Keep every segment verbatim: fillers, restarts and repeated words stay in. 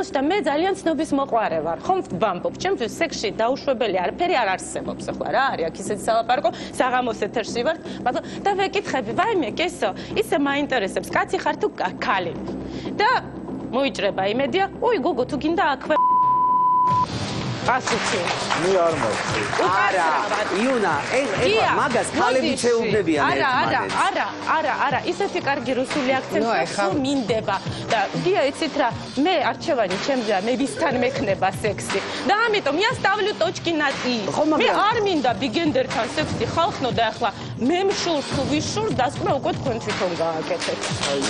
სექსუალში და მე ძალიან ცნობის მოყვარე ვარ. ხომ ვამბობ, ჩემთვის სექსში დაუშვებელი არაფერი არ არსებობს ახლა რა არის აქ ისეთი სალაპარაკო, საღამოს ეთერში ვარ, მაგრამ და ვეკითხები, ვაიმე, კესო, ისე მაინტერესებს, კაცი ხარ თუ ქალი. და მოიჭრება იმედია, უი გოგო თუ გინდა აქვე ასეთი. მე არ მაქვს. არა, იუნა, ეხლა მაგას ქალები შეუძლებიან ერთმანეთს. არა, არა, არა, არა, ისეთი კარგი რუსული აქცენტი სულ მინდება და გია იცით რა, მე არჩევანი ჩემზეა, მე ვისთან მექნება სექსი. და ამიტომ იასტავლю точки над и. მე არ მინდა ბიგენდერთან სექსი ხალხნო და ახლა მე მშულს თუ ვიშურს დასკვნა უკვე თქვენ თვითონ გააკეთეთ.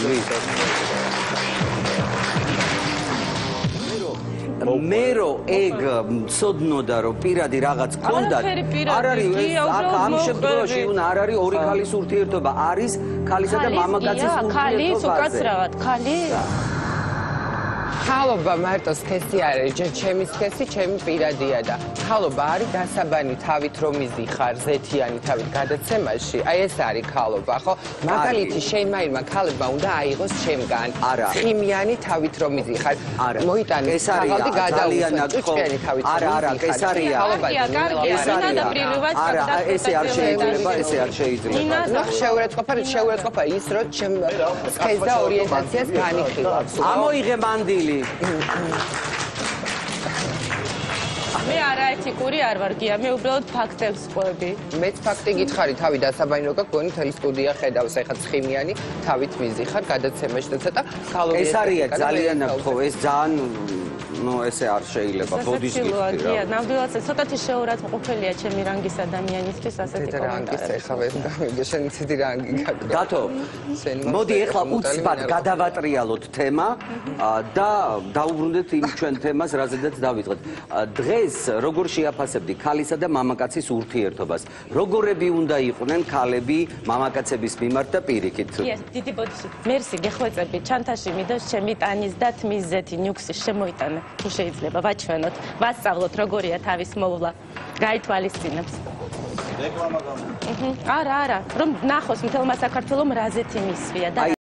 მე რო ეგ მცოდნოდა რომ პირადი რაღაც გქონდათ არ არის აქ ამ შემთხვევაში უნდა არ არის ორი ქალის ურთიერთობა არის ქალისა და მამაკაცის ურთიერთობა ქალის უკაცრავად ქალი ხალობა მარტო სქესი არის ჯერ ჩემი სქესი ჩემი პირადია და ხალობა არის დასაბანი თავით რომ იზიხარ ზეთიანი თავით გადაცემაში აი ეს არის ხალობა ხო მაგალითი შეიმაირმა ქალებმა უნდა აიღოს ჩემგან ხიმიანი თავით რომ იზიხარ მოიტანეს ხალხი გადაუხდა ჭუჭიანი თავით არა არა ეს არის ხალობა კარგია ნადაბრივად არა ესე არ შეიძლება ესე არ შეიძლება ნახ შეურაცხყოფა შეურაცხყოფა ის რომ ჩემ სქეს და ორიენტაციას განიხილავს ამოიღე მანდილი მე არაეთიკური არ ვარ გია მე უბრალოდ ფაქტებს ყვები მეც ფაქტი გითხარი თავი დასაბანი რო გქონი თელი სტუდია ხედავს ეხლა ცხიმიანი თავით მიზიხარ გადაცემაში და ცოტა ქალობი ეს არის ძალიან ხო ეს ძალიან ну ესე არ შეიძლება ბოდიშ გიხდი რა ნამდვილად ცოტათი შეურაცხყოფელია ჩემი რანგის ადამიანისთვის ასეთი კომენტარი ეხლა ეს გამიგე შენ ცივი რანგი გაქვს დათო მოდი ეხლა უცბად გადავატრიალოთ თემა და დაუბრუნდეთ იმ ჩვენ თემას რაზედაც დავიწყეთ დღეს როგორ შეაფასებდი ქალისა და მამაკაცის ურთიერთობას როგორები უნდა იყვნენ ქალები მამაკაცების მიმართ და პირიქით დიდი ბოდიში მერსი გეხვეწები ჩანთაში მიდოს ჩემი ტანის და თმის ზეთი ნიუქსი შემოიტანე თუ შეიძლება ვაჩვენოთ ვასწავლოთ როგორია თავის მოვლა გაითვალისწინებს რეკლამა გამა არა არა რომ ნახოს მთელმა საქართველომ რა ზეთი მისვია და